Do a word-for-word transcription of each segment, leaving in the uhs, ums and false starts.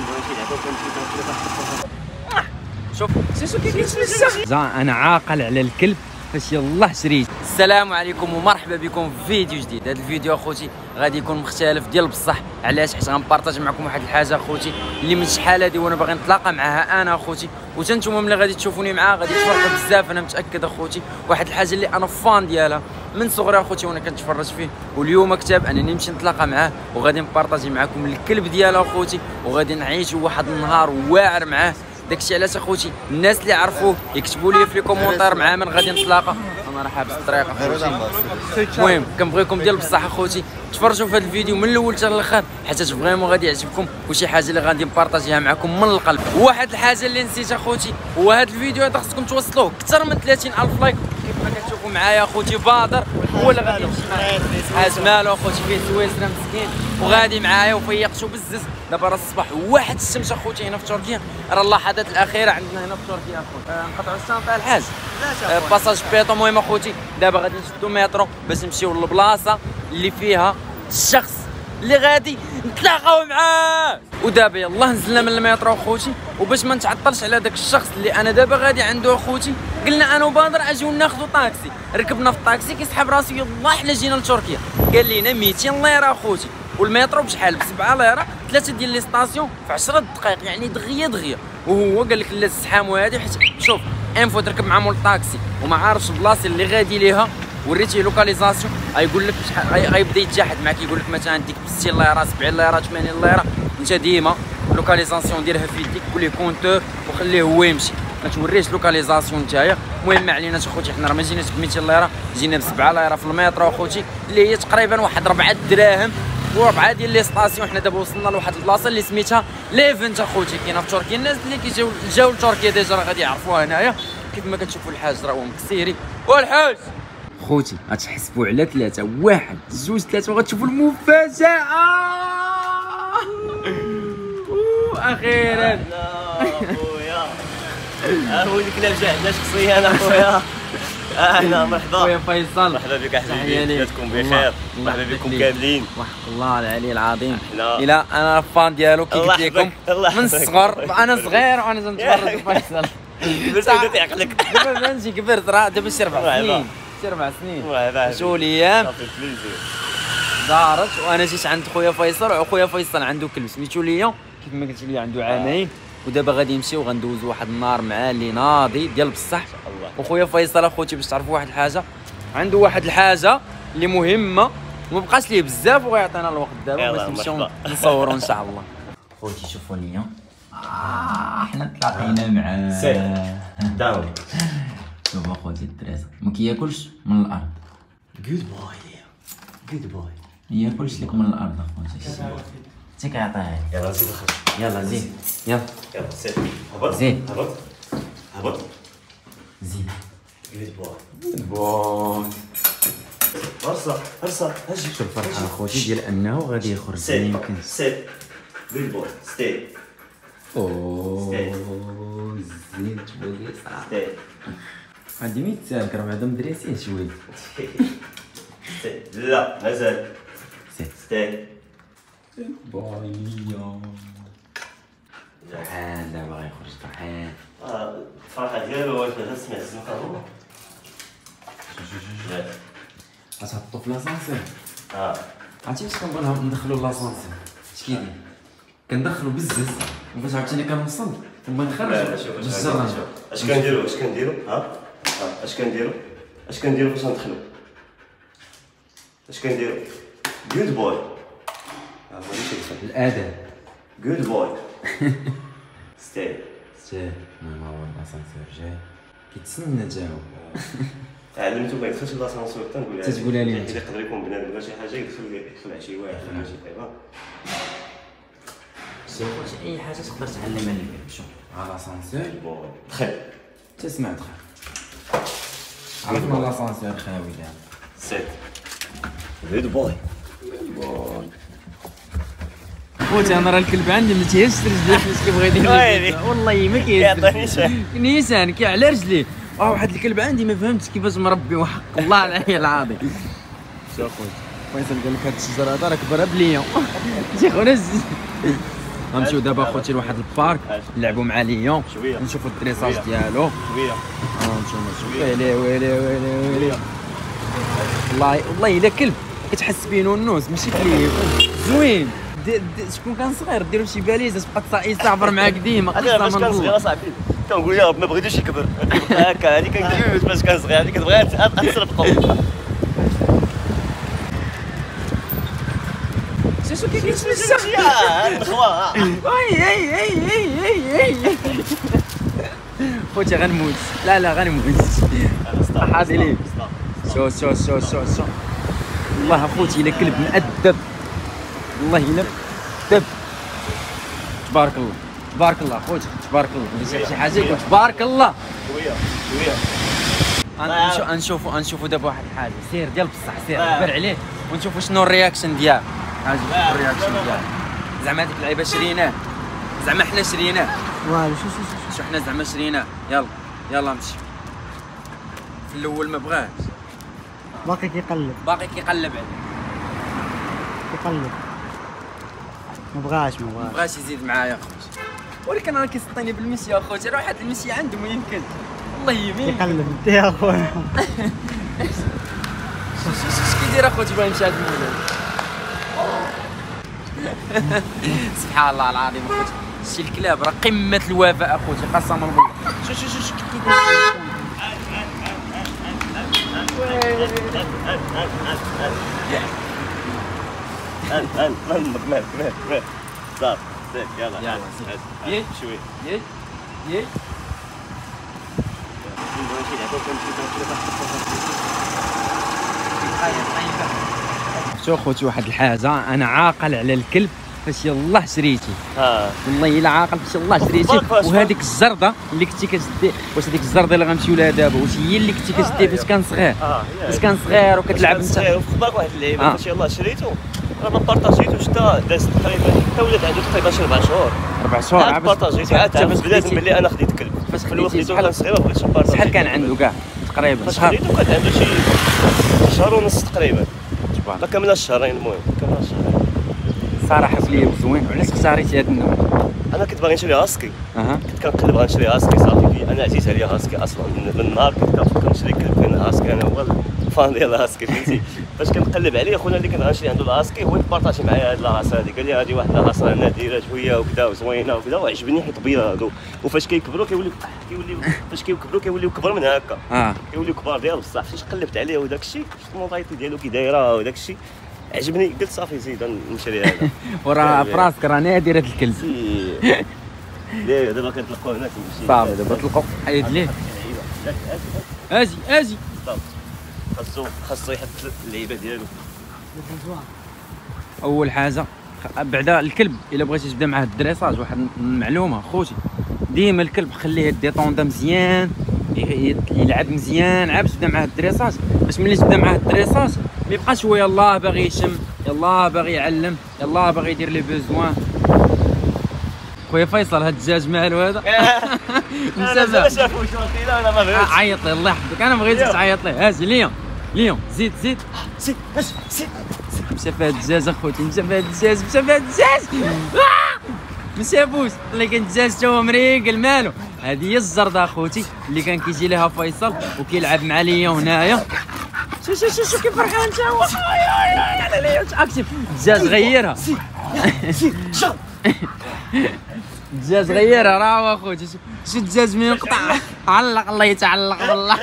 شوف شوف كيف انا عاقل على الكلب فاش يلاه شريت. السلام عليكم ومرحبا بكم في فيديو جديد. هذا الفيديو اخوتي غادي يكون مختلف ديال بصح. علاش؟ حيت غنبارطاج معكم واحد الحاجه اخوتي اللي من شحال هادي وانا باغي نتلاقى معها انا اخوتي، وتا نتوما ملي غادي تشوفوني معاها غادي تفرحوا بزاف. انا متاكد اخوتي واحد الحاجه اللي انا فان ديالها من صغري اخوتي وانا كنتفرج فيه، واليوم كتاب انني نمشي نتلاقى معاه وغادي نبارطاجي معكم الكلب ديالها اخوتي، وغادي نعيشوا واحد النهار واعر معاه. داكشي علاش اخوتي الناس اللي عرفوه يكتبوا لي في لي كومونتير مع من غادي نتلاقى. انا راه حابس الطريق اخوتي. المهم كنبغيكم ديال بصح اخوتي تفرجوا في هذا الفيديو من الاول حتى للاخر حتى فريمون غادي يعجبكم، وشي حاجه اللي غادي نبارطاجيها معكم من القلب. واحد الحاجه اللي نسيت اخوتي، وهذا الفيديو هذا خصكم توصلوه اكثر من ثلاثين ألف لايك. كيف ما كتشوفوا معايا اخوتي بادر هو اللي غادي يمشي معايا، حاج مالو اخوتي فيه سويسرا مسكين وغادي معايا وفيقتو بزز. دابا راه الصباح واحد الشمس اخوتي هنا في تركيا، راه اللحظات الاخيره عندنا هنا في تركيا اخوتي. آه نقطعوا الشنطه الحاج آه باساج بيطو. المهم اخوتي دابا غادي نشدو مترو باش نمشيو للبلاصه اللي فيها الشخص اللي غادي نتلاقاو معاه. ودابا يلاه نزلنا من المترو اخوتي، وباش ما نتعطلش على داك الشخص اللي انا دابا غادي عنده اخوتي قلنا انا وبادر اجيو ناخذوا طاكسي. ركبنا في الطاكسي كيسحب راسو يلاه حنا جينا لتركيا، قال لينا ميتين ليره اخوتي، والمترو بشحال؟ بسبعة ليره، ثلاثه ديال لي ستاسيون في عشرة دقائق، يعني دغيا دغيا. وهو قال لك لا الزحام وهادي، حيت شوف انفو تركب مع مول الطاكسي وما عارفش البلاصه اللي غادي ليها، وريتيه لوكاليزاسيون غيقول لك شحال غيبدا يتجاحد معاك، يقول لك مثلا ديك ستين ليره سبعين ليره ثمانين ليره. انت ديما لوكاليزاسيون ديرها في يديك، قول ليه كونتور وخليه هو يمشي، ما توريش لوكاليزاسيون نتايا. المهم ما عليناش اخوتي، حنا راه ما جيناش ب ميتين ليره، جينا ب سبعة ليره في المترو اخوتي، اللي هي تقريبا واحد أربعة دراهم وربعه ديال لي ستاسيون. حنا دابا وصلنا لواحد البلاصه اللي سميتها ليفنت اخوتي، كاينه في تركيا. الناس اللي كيجيو جاو لتركيا ديجا راه غادي يعرفوها. هنايا كيف ما كتشوفوا الحاج راه هو مكسيري. والحاج خوتي غتحسبوا على ثلاثة، واحد جوج ثلاثة وغتشوفوا المفاجأة. أخيرا خويا ها هو الكلاب جا عندنا شخصيا انا خويا. اهلا مرحبا خويا فيصل، مرحبا بك احبابي، بلادكم بخير، مرحبا بكم كاملين. وحق الله العلي العظيم. الى انا فان ديالو كي قلت لكم من الصغر، انا صغير وانا تنتفرج فيصل. كبرت بدات يعقلك دابا فهمتي كبرت، راه دابا شي ربع سنين شي ربع سنين شو الايام دارت. وانا جيت عند خويا فيصل، وخويا فيصل عنده كلب سميتو ليا كيف ما قلت لي عنده عامين، ودابا غادي نمشيو وغندوزو واحد النهار معاه اللي ناضي ديال بصح. وخويا فيصل اخوتي باش تعرفوا واحد الحاجه، عنده واحد الحاجه اللي مهمه وما بقاش ليه بزاف وغيعطينا الوقت دابا باش نمشيو نصوروا ان شاء الله. خوتي شوفوا ليا آه حنا تلاقينا معاه سير داون. شوف اخوتي الدراسه ما كياكلش من الارض. جود بوي جود بوي ما ياكلش لك من الارض اخوتي، حتى كيعطيها. يلا زيد اخويا، يلا زيد يلا يلا سير هبط زيد هبط هبط زيد. جود بوي جود بوي. ارصع ارصع اجي. شوف الفرحه اخوتي ديال انه غادي يخرج. سير يمكن سير جود بوي ستي. اوه زيد شويه صح. ستي عندي مية سالك راه بعدا مدريسيه شويه. ستي لا مازال سير ستي بايا. فرحان دابا غيخرج فرحان. اه الفرحه ديالو واش غير سمع الزنقه هو. غتحطو في لاسانسير. اه عرفتي فاش كنبغي ندخلو لاسانسير اش كيدير؟ كندخلو بزز وفاش عاوتاني كنوصل وما نخرج بالزرنه. اش كنديرو اش كنديرو ها اش كنديرو اش كنديرو فاش ندخلو اش كنديرو جود بوي. الاداب جود بوي ستي ستي. ما هو الاسانسير جاي كيتسنى جاو. تعلمتو ما يدخلش لاسانسور تنقول لها تتقولها لي حيت يقدر يكون بنادم ولا شي حاجه يدخل يخلع شي واحد ولا شي حاجه. شي خوتي اي حاجه تقدر تعلمها لي. شوف على الاسانسير دخل تسمع دخل عرفنا الاسانسير خاوي دابا. سيت جود بوي خوتي انا راه الكلب عندي ما تيهزش رجليه فاش كيبغي يدير والله ما كيهز نيسان كي على رجليه. اه واحد الكلب عندي ما فهمتش كيفاش مربي وحق الله العلي العظيم. شوف خوتي فيصل قال لك هاد الشجره هذا راه كبرها بليون. شي خونا غنمشيو دابا اخوتي لواحد البارك نلعبوا مع ليون شويه نشوفوا الدريساج ديالو شويه اه نشوفوا ويلي ويلي ويلي ويلي والله والله الا كلب كتحس بيه نونوس ماشي كليب زوين. شكون كان صغير ديروا شي باليزه تبقى يصعبر معاك ديما. انا باش كان صغير اصاحبي كنقول يا رب ما بغيتوش يكبر هكا هذيك كندوز باش كان صغير هذيك كتبغي تسربقو. شو كيجي تمشى يا الخوا اي اي اي اي اي خوتي غنموت. لا لا غنموت حاضي لي. شو شو شو شو شو والله اخوتي الا كلب مؤدب والله الا مؤدب. تبارك الله تبارك الله خوتي تبارك الله. اللي شي حاجه يقول تبارك الله. شويه شويه غنشوفوا غنشوفوا دابا واحد الحاجه سير ديال بصح سير دبر عليه ونشوفوا شنو الرياكشن ديالو. هاجي الرياكشن ديالو زعما هذيك اللعيبه شريناه زعما حنا شريناه والو شو شو شو حنا زعما شريناه. يلا يلا مشي. في الاول ما بغاش باقي كيقلب باقي كيقلب عليه كيقلب ما بغاش ما ما بغاش بغاش يزيد معايا اخوتي. ولكن راه كيسطيني بالمشي اخوتي راه واحد المشي عنده ما يمكن والله يمين كيقلب انت يا خويا. اش كيدير اخوتي بغا يمشي هذا المولد. سبحان الله العظيم اخوتي شتي الكلاب راه قمه الوفاء اخوتي قسما بالله. شو شو شو شو كيدير هل هل مالك مالك مالك مالك صافي زيد يلا يلا زيد شويه يي يي شو خوتي واحد الحاجه انا عاقل على الكلب فاش يلاه شريتي. اه والله الا عاقل فاش يلاه شريتي. وهذيك الزرده اللي كنتي كتدي واش هذيك الزرده اللي غنمشيو لها دابا واش هي اللي كنتي كتدي فاش كان صغير فاش كان صغير وكتلعب انت وفي بالك واحد اللعيبه فاش يلاه شريتو راه ما بارطاجيتوش حتى داز تقريبا حتى ولاد عنده تقريبا شي ربع شهور. اربع شهور عاد بارطاجيتو عاد تعرف بلازم ملي انا خديت كلب فاش في الاول خديتي خديتو كان صغير ما بغيتش نبارطاجي. شحال كان عنده كاع تقريبا فاش شهر خديتو كان عنده شي شهر ونص تقريبا تبارك ما كملش شهرين. المهم كمل شهرين صراحه بلي زوين. علاش اختاريتي هذا النوع؟ انا كنت باغي نشري هاسكي اها كنت كنقلب غنشري هاسكي صافي انا عزيز عليا هاسكي اصلا من النهار كنت كنفكر نشري كلب كان هاسكي انا هو الفان ديال الهاسكي فهمتي. فاش كنقلب عليه خونا اللي كنت غنشري عنده الهاسكي هو اللي بارطاجي معايا هاد لاصه هادي قال لي هادي واحد لاصه نادره شويه وكذا وزوينه وكذا وعجبني حيت طبيعه هادو وفاش كيكبروا كيوليو كيوليو فاش كيكبروا كيوليو كبر من هكا اه كيوليو كبار ديال بصح. فاش قلبت عليه وداك الشيء شفت المونطايتي ديالو كي دايره وداك الشيء عجبني قلت صافي زيد نشري هذا. وراه فراسك راه نادر هذا الكلب. لا دابا كنطلقوه هناك صافي دابا طلقوا حيد ليه اجي اجي خاصو خاصو يحط اللعيبه ديالو. اول حاجه بعدا الكلب الا بغيتي تبدا معاه الدريساج واحد المعلومه خوتي ديما الكلب خليه ديطوندا مزيان يلعب مزيان عاد تبدا معاه الدريساج باش ملي تبدا معاه الدريساج ما يبقاش هو يلاه باغي يشم يلاه باغي يعلم يلاه باغي يدير لي بوزوان. خويا فيصل هاد الدجاج مالو هذا انا شافو شو لا انا ما بغيتش عيط لي الله يحفظك انا ما بغيتش تعيط ليه. هاجي ليون ليون زيد زيد سير سير مشى فيها الدجاج اخوتي مشى فيها الدجاج مشى فيها الدجاج ما شافوش اللي كان الدجاج تا هو مريقل مالو. هذه هي الزرده اخوتي اللي كان كيجي لها فيصل وكيلعب مع ليون هنايا. شو شو شو شو كيف فرحان انت هو على ليون اكتب الدجاج غيرها الدجاج غيرها راه هو اخوتي شو الدجاج من ينقطع علق الله يتعلق والله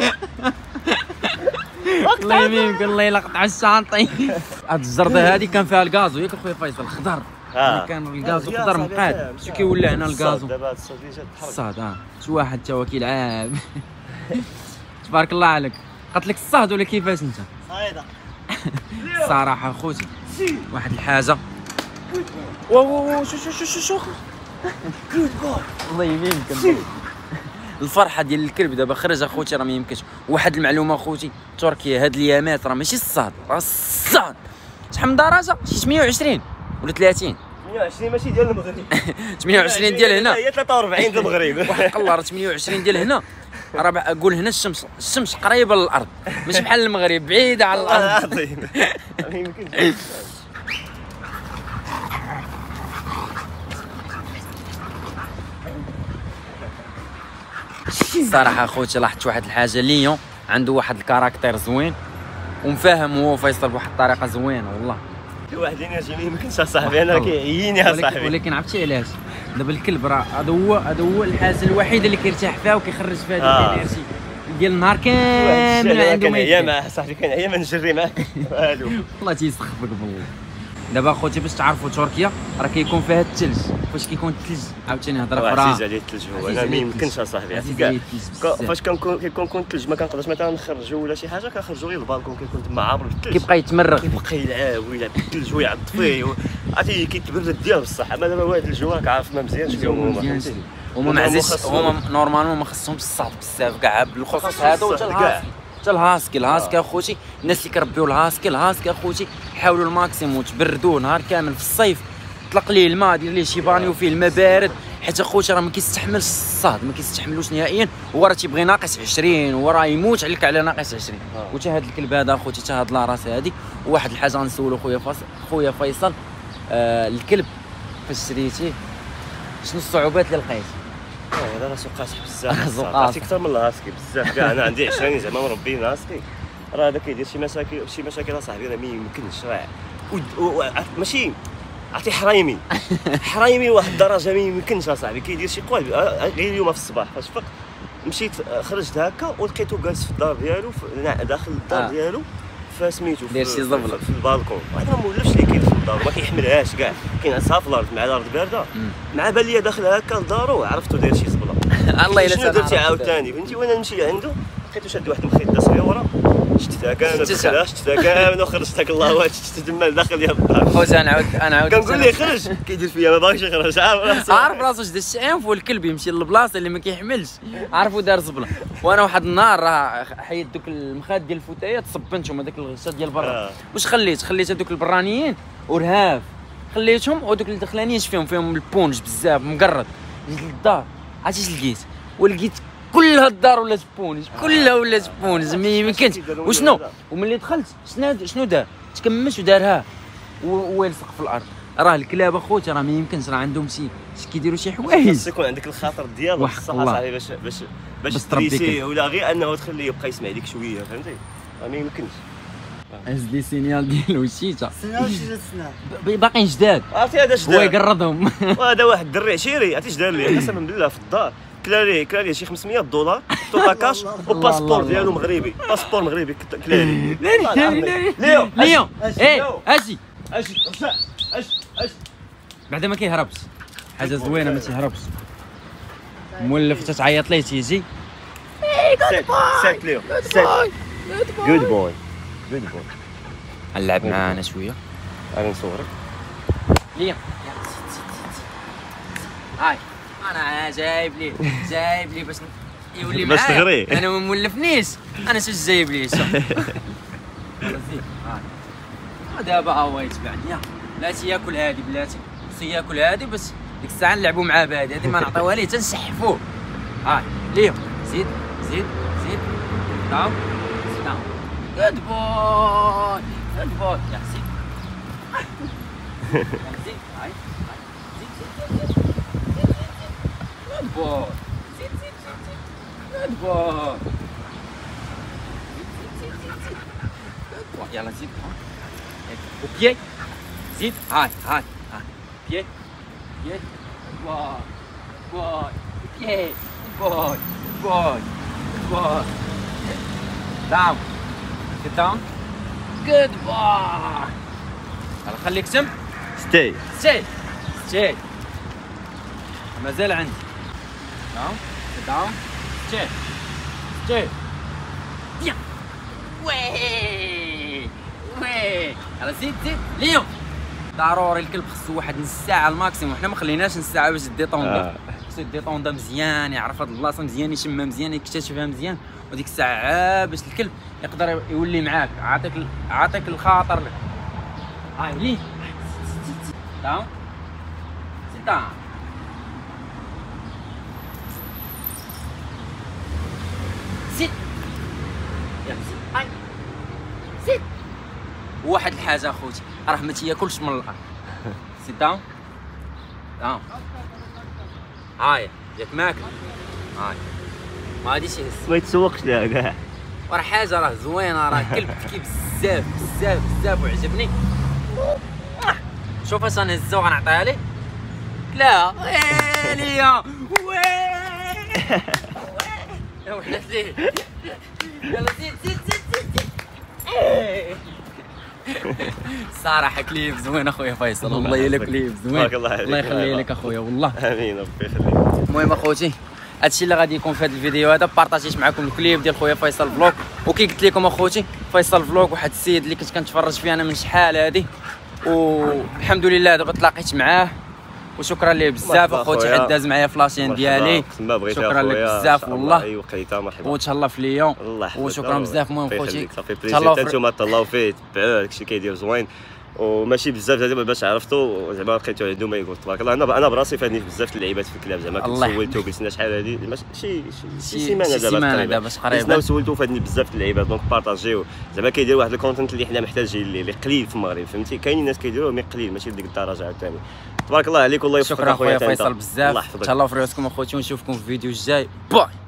الله يمينك الله يلقطع الشانطي. هاد الزرده هذه كان فيها الكازو ياك اخويا فيصل خضر كان الكازو خضر مقاد شو كيولي هنا الكازو دابا هاد الصوت جات تحرك الصاد اه شي واحد تا هو كيلعب تبارك الله عليك. قالت لك الصهد ولا كيفاش انت؟ صايده الصراحه اخوتي واحد الحاجه واو شو شو شو شو شو الله يمينك الفرحه ديال الكلب دابا خرج اخوتي راه ما يمكنش. واحد المعلومه اخوتي تركيا هاد الايامات راه ماشي الصاد راه الصاد. شحال من درجه شي ثمانية وعشرين ولا ثلاثين ثمانية وعشرين ماشي ديال المغرب ثمانية وعشرين ديال هنا هي ثلاثة وأربعين ديال المغرب وحق الله راه ثمانية وعشرين ديال هنا راه اقول هنا الشمس الشمس قريبه للارض ماشي بحال المغرب بعيده على الارض. العظيم ما يمكنش الصراحه اخوتي لاحظت واحد الحاجه، ليون عنده واحد الكاركتير زوين ومفاهم هو فيصل بواحد الطريقه زوينه والله. في واحد الانرجي ما يمكنش اصاحبي، انا كيعيني اصاحبي. ولكن عرفتي علاش؟ دابا الكلب راه هذا هو هذا هو الحاجه الوحيده اللي كيرتاح فيها وكيخرج فيها ديك الانرجي ديال النهار كامل. ما عنده ما يا مع صاحبي كنعيا ما نجري معاه والو. والله تيسخفك بالله. دابا اخوتي باش تعرفوا تركيا راه كيكون فيها الثلج، فاش كيكون الثلج عاوتاني هضره اخرى. عزيز عليه الثلج هو، انا ما يمكنش اصاحبي كاع فاش كنكون كيكون كون الثلج ما كنقدرش مثلا نخرجوا ولا شي حاجه، كنخرجوا غير البالكون كيكون تما عامر بالثلج، كيبقى يتمرغ كيبقى يلعب ويلعب بالثلج ويعض فيه عرفتي كيتبرد ديال بصح. اما دابا واحد الجو راك عارف ما مزيانش فيهم هما فهمتي. هما معزيش هما نورمالمون ما خصهمش الصاد بزاف كاع بالخصوص هذا وتا الهاسكي. حتى الهاسكي الهاسكي اخوتي الناس اللي كيربيو الهاسكي الهاسكي اخوتي حاولوا الماكسيموم تبردوه نهار كامل في الصيف، طلق ليه الماء دير ليه شي بانيو فيه الماء بارد، حيت اخوتي راه ما كيستحملش الصاد ما كيستحملوش نهائيا، هو راه تيبغي ناقص عشرين هو راه يموت عليك على ناقص عشرين. وتا هذا الكلب هذا اخوتي تا هاد لاراس هادي. وواحد الحاجه غنسولو خويا فاصل خويا فيصل، آه الكلب فاش شريتيه شنو الصعوبات اللي لقيتي؟ هذا راه سوق قاصح بزاف، عرفتي اكثر من الهاسكي بزاف كاع. انا عندي عشرين زعما مربي هاسكي، راه هذا كيدير شي مشاكل شي مشاكل اصاحبي راه ما يمكنش راه ماشي عرفتي حرايمي حرايمي لواحد الدرجه ما يمكنش اصاحبي كيدير شي قوالب. غير اليوم في الصباح فاش فقت مشيت خرجت هكا ولقيتو جالس في الدار ديالو داخل الدار ديالو فسميتو داير شي زبله في البالكون. انا ما مولفش اللي كاين في الدار ما كيحملهاش كاع، كينعسها في الارض مع الارض بارده مع بان ليا داخل هكا لدارو عرفتو داير شي زبله. الله الا شنو درتي عاوتاني فهمتي. وانا نمشي عنده لقيتو شاد واحد المخيطه صغيره شتتها كامله دخلها شتتها كامله وخرجتها الله واش شتت تما داخل ديال الدار. خويا انا عاود انا عاود كنقول ليه خرج كيدير فيا ما باغيش يخرج. عارف عارف راسو شد الشعيف والكلب يمشي للبلاصه اللي ما كيحملش عارفو دار زبله. وانا واحد النهار راه حيد دوك المخاد ديال الفتيات صبنتهم هذاك الغشا ديال برا. واش خليت خليت هذوك البرانيين ورهاف خليتهم ودوك الدخلانيين فيهم فيهم البونج بزاف مقرد. جيت للدار عرفتي اش لقيت؟ ولقيت كلها الدار ولات بونج كلها ولات بونج ما يمكنش. وشنو وملي دخلت شنو شنو دار تكمش ودارها ويلصق في الارض. راه الكلاب اخوتي راه ما يمكنش راه عندهم شي كيديروا شي حوايج. خص يكون عندك الخاطر ديالو بصح صاحبي باش باش باش تريسيه ولا غير انه تخليه يبقى يسمع ليك شويه فهمتي راه ما يمكنش. هز لي سينيال ديالو شيتا سنة وشي سنة باقيين جداد عرفتي هذا اش هو يقرضهم. وهذا واحد الدري عشيري عرفتي اش دار لي قسما بالله في الدار كلا ليه كلا ليه شي خمسمية دولار طوطا كاش وباسبور ديالو مغربي باسبور مغربي كلا ليه ليو ليو ايه اجي اجي اجي اجي بعدا ما كيهربش حاجه زوينه ما تيهربش مولف تتعيط ليه تيجي سيت ليو سيت جود بوي جود بوي. نلعب معانا شويه انا نصورك ليا هاي انا جايب لي جايب لي باش يولي معايا باش تغري انا ما مولفنيش انا شو جايب لي دابا هو يتبعني يا بلاتي ياكل هادي بلاتي خصو ياكل هادي بس ديك الساعه نلعبوا معاه بهادي هادي ما نعطيوها ليه تنسحفوه. هاي ليو زيد زيد زيد داون داون جود بوي جود بوي يا زيد زيد هاي جود بوي زيد زيد زيد جود بوي يلا زيد وبيي زيد هاي هاي هاي بيي بيي بوي بوي بيي بوي بوي بوي داون داون جود بوي. يلا خليك سم ستي ستي ستي مازال عندي داون داون ستي ستي يا وي وي. يلا زيد زيد ليو ضروري الكلب خصو واحد نص ساعه الماكسيموم. حنا ما خليناش نص ساعه باش ديطوندا خصو ديطوندا مزيان يعرف هاد البلاصه مزيان يشمها مزيان يكتشفها مزيان وديك الساعه باش الكلب يقدر يولي معاك. عاطيك عاطيك الخاطر لك هاي لي داون سيت داون سيت يلا سيت هاي سيت. واحد الحاجه اخوتي راه ما تياكلش من الارض. سيت داون داون هاي ياك ماكل هاي ما غاديش يهز. ما يتسوقش لها كاع. وراه حاجه راه زوينه، راه كلب ذكي بزاف بزاف بزاف وعجبني. شوف اش غنهزو غنعطيها ليه. لا ليا يا وحده زيد. يلا زيد زيد زيد زيد زيد. الصراحه كليب زوين اخويا فيصل، والله الا كليب زوين. بارك الله عليك. الله يخلي لك اخويا والله. امين ربي يخليك. المهم اخوتي هادشي اللي غادي يكون في هذا الفيديو هذا. بارطاجيت معكم الكليب ديال خويا فيصل فلوق. وكي قلت لكم اخوتي فيصل فلوق واحد السيد اللي كنت كنتفرج فيه انا من شحال هادي، والحمد لله دابا تلاقيت معاه وشكرا ليه بزاف اخوتي حيت داز معايا في لاشين ديالي. شكرا لك بزاف والله. اي وقيته مرحبا وتهلا في ليون وشكرا بزاف. المهم خوتي تهلاو نتوما تهلاو فيه تبعوه داكشي كيدير زوين وماشي بزاف زعما باش عرفتو زعما لقيتو عنده ما يقول تبارك الله. انا انا براسي فادني بزاف د اللعيبات في الكلاب زعما كنت سولتو قلت شحال هادي شي شي سيمانه دابا دابا تقريبا سولتو فادني بزاف د اللعيبات. دونك بارطاجيو زعما كيدير واحد الكونتنت اللي حنا محتاجين اللي قليل في المغرب فهمتي. كاينين ناس كيديروه مي قليل ماشي لديك الدرجه عاوتاني. تبارك الله عليك والله يوفقك شكرا اخويا فيصل بزاف. تهلاو في راسكم اخوتي ونشوفكم في الفيديو الجاي. باي.